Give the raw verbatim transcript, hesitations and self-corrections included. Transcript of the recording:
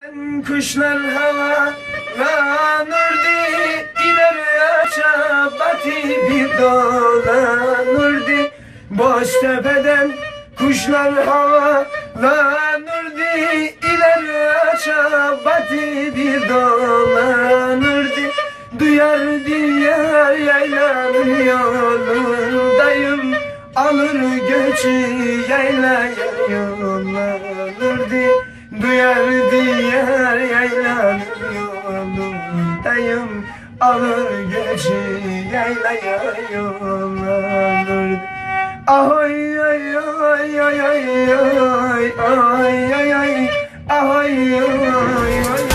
Kuşlar havalanırdı, ileri aşağı batı bir dolanırdı. Boş tepeden kuşlar havalanırdı, ileri aşağı batı bir dolanırdı. Duyar diğer yaylanın yolundayım, alır göçü yaylaya yollanırdı. Duyar diğer yaylanın yolundayım, alır göçü yaylaya yollanırdı. Ahoy ay ay ay ay ay ay ay ay ay ay ay.